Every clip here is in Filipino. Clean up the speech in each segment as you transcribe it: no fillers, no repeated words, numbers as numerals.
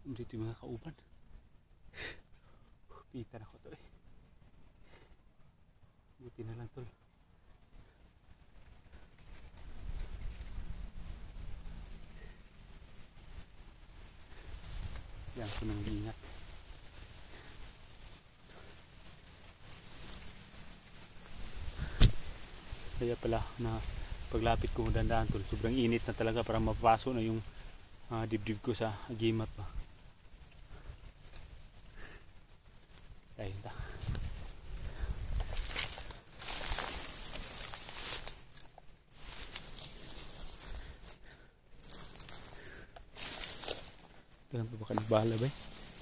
Dito yung mga kauban. Pita na ko to eh. Buti na lang tol. Yan ko nang ingat. Kaya pala na paglapit ko dandaan tol, sobrang init na talaga, para mapapaso na yung dibdib ko sa agimat pa. Ayun ta. Kailan pa baka nagbahala ba eh?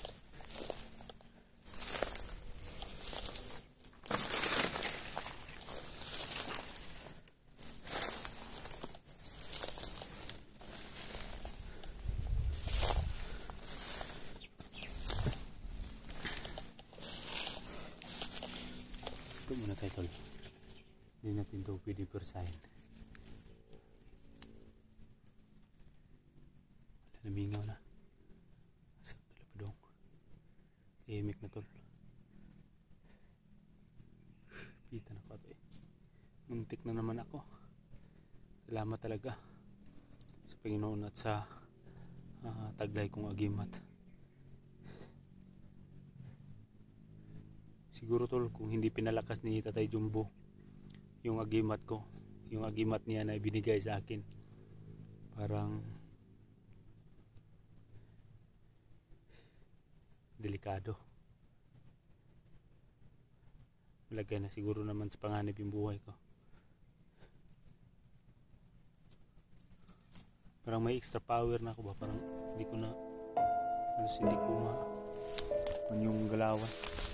Ito muna tayo tol. Hindi natin ito pwede persahin. Namingaw na. Sa talapadong. Ihimik na tol. Pita na ko ito eh. Muntik na naman ako. Salamat talaga sa Panginoon at sa taglay kong agimat. Siguro tol, kung hindi pinalakas ni Tatay Jumbo yung agimat ko, yung agimat niya na ibinigay sa akin, parang delikado. Malagay na siguro naman sa panganib yung buhay ko. Parang may extra power na ako ba? Parang hindi ko na hindi ko yung galawan.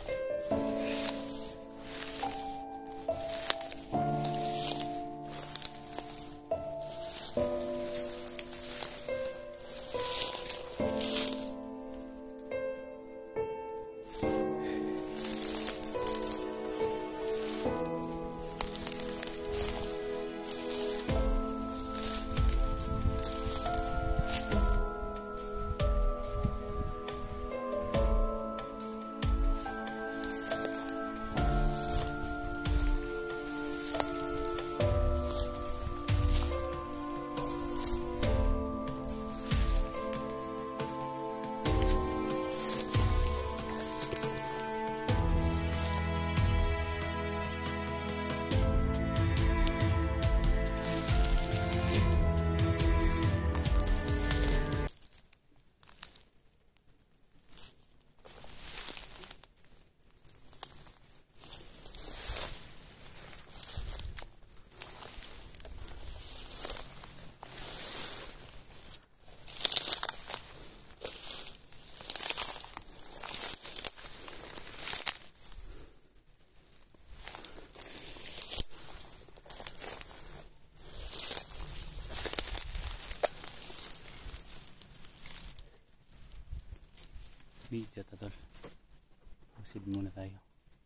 Video tol. Proceed muna tayo.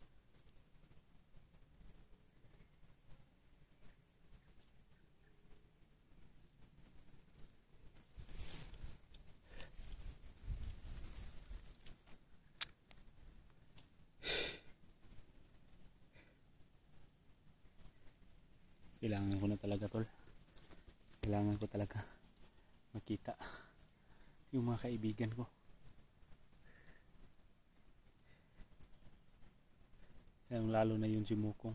Kailangan ko na talaga tol. Kailangan ko talaga makita yung mga kaibigan ko. Lalo na yun si Mukong.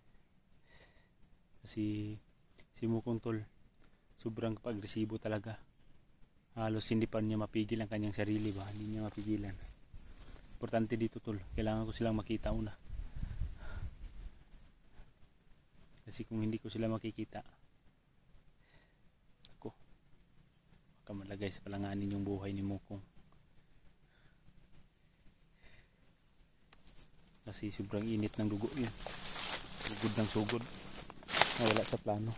Kasi si Mukong tol, sobrang pag-agresibo talaga. Halos hindi pa niya mapigil ang kanyang sarili ba? Hindi niya mapigilan. Importante dito tol, kailangan ko silang makita una. Kasi kung hindi ko sila makikita, ako, baka malagay sa palanganin yung buhay ni Mukong. Kasi sobrang init ng dugo yun. Sugod ng sugod. Nawala sa plano.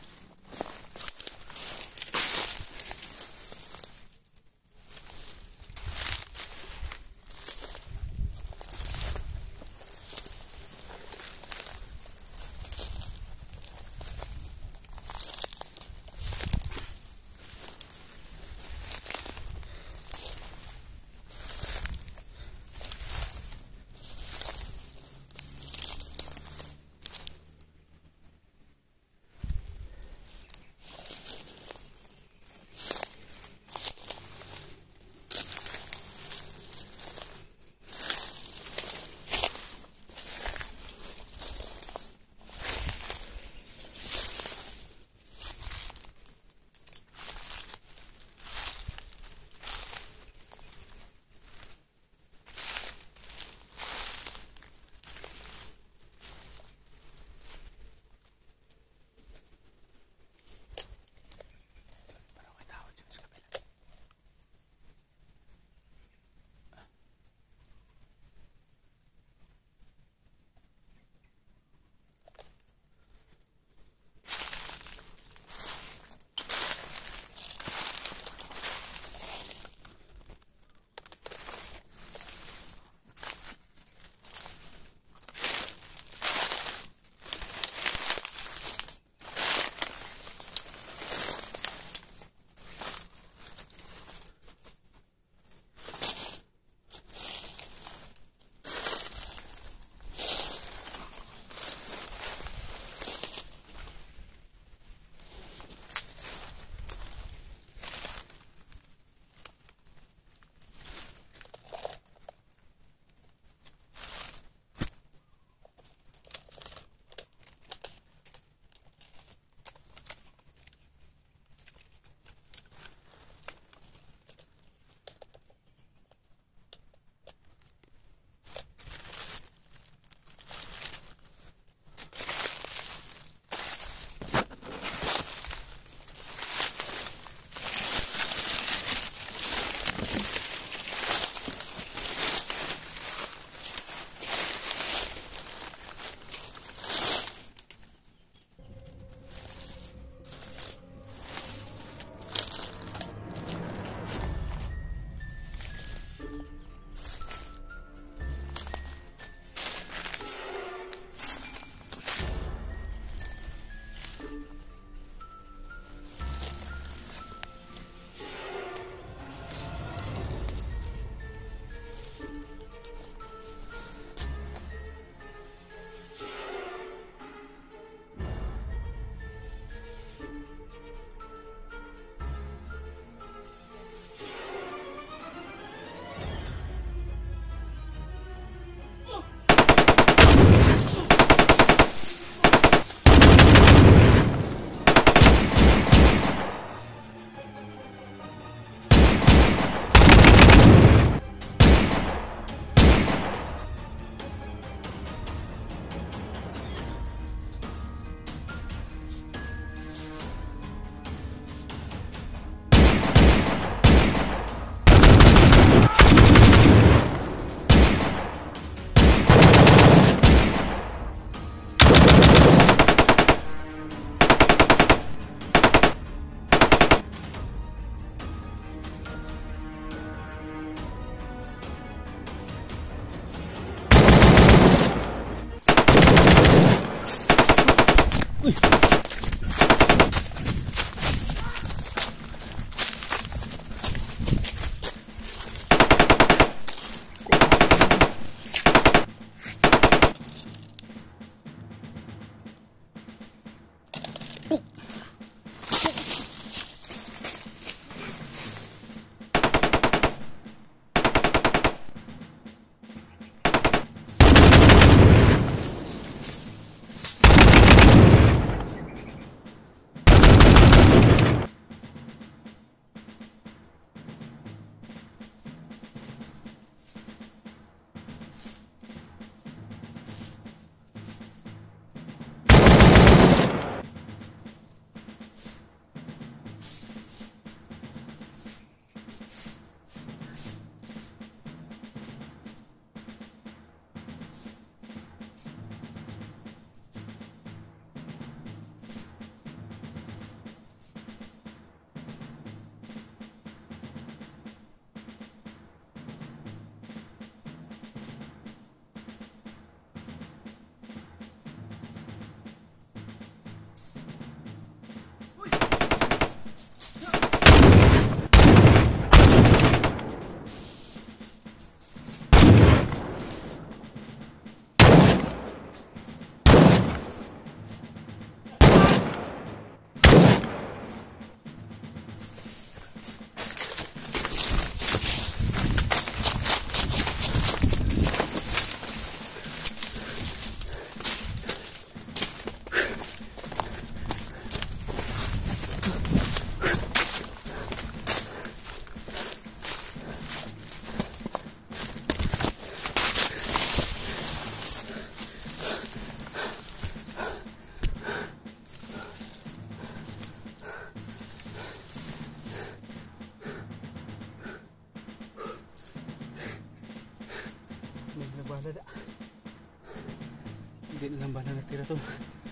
bala da. Hindi na lang bala natira to.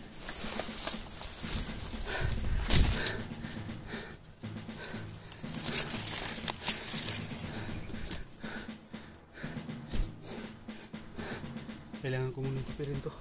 Kailangan ko munang tupirin to.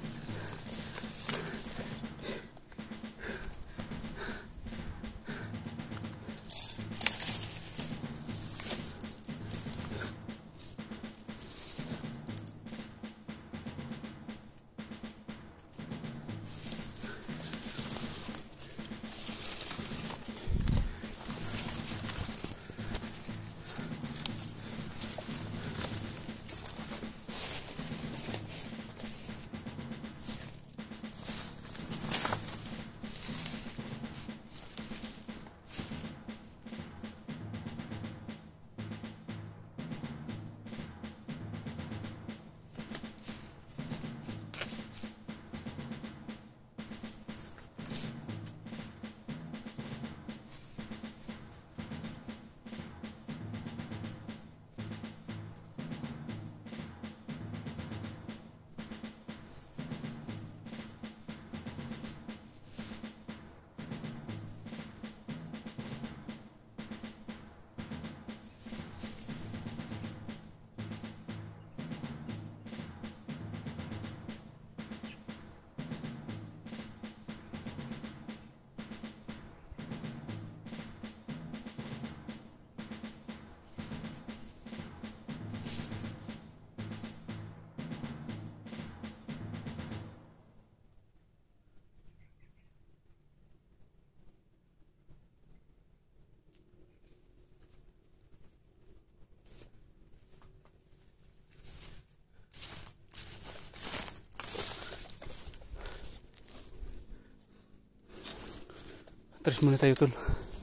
Terus muna tayo tol.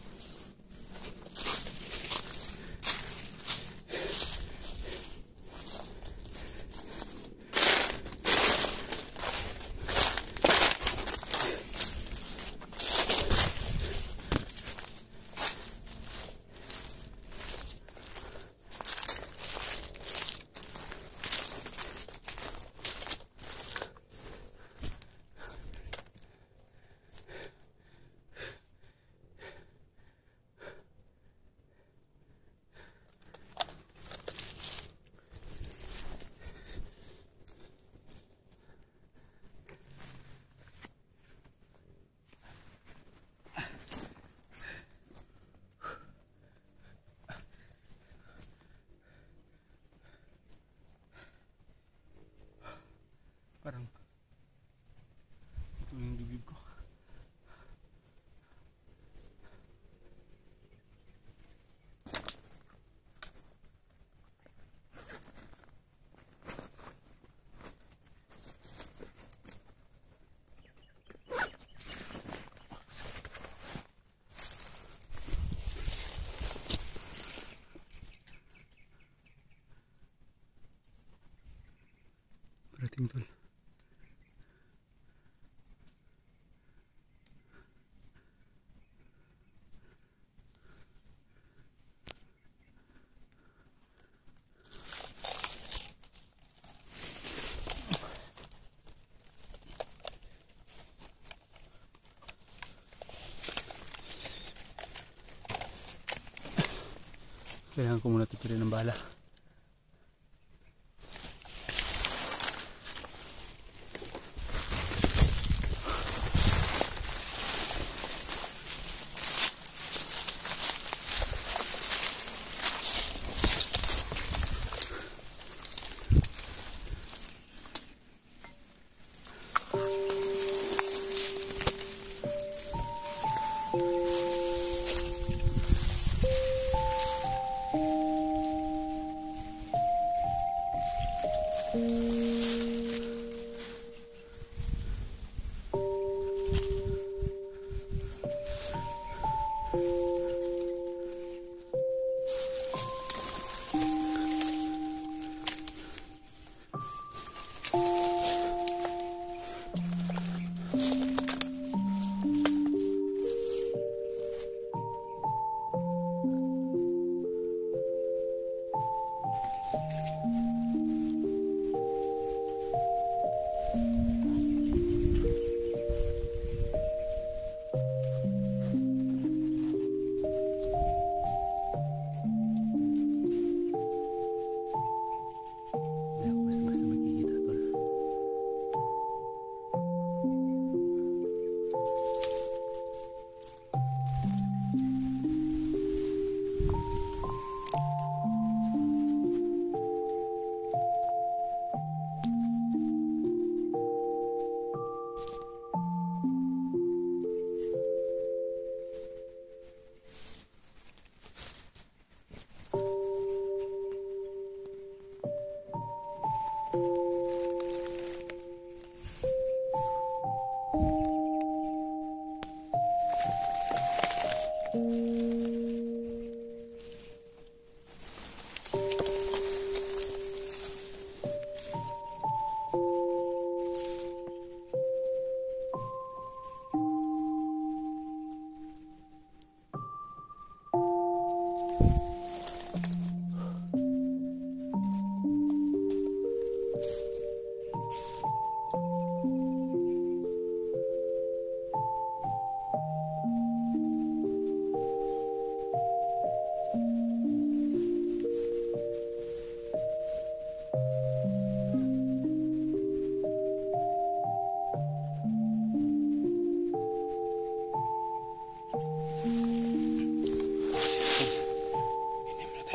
Parang ito yung dibdib ko. Parating tol. Kailangan ko muna tupirin ng bala.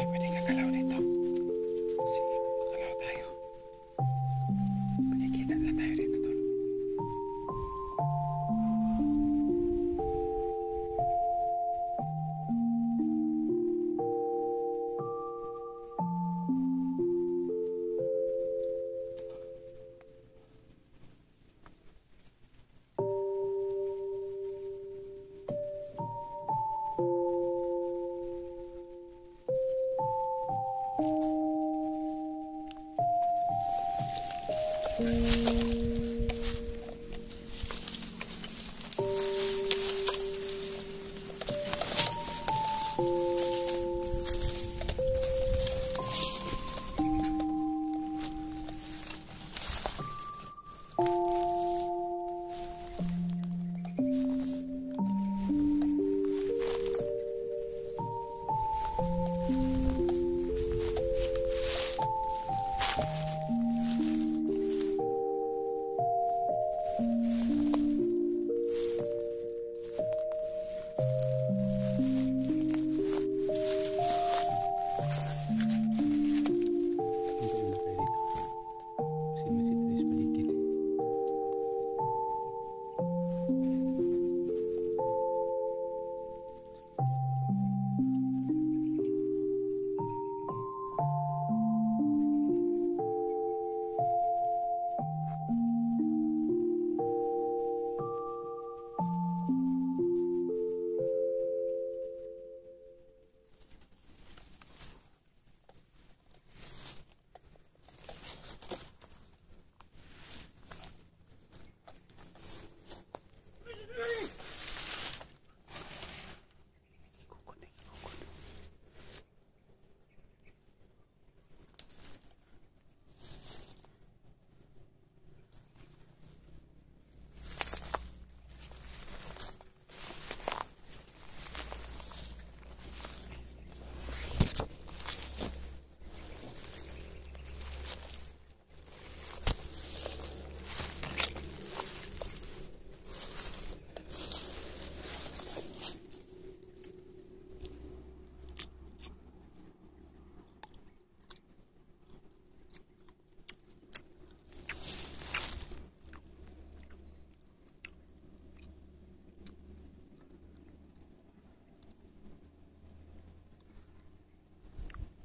pwede gagalaw dito. Kasi kung gagalaw tayo, makikita nila tayo dito, tol.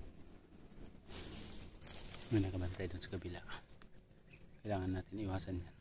May nakabantay doon sa kabila. Kailangan natin iwasan yan.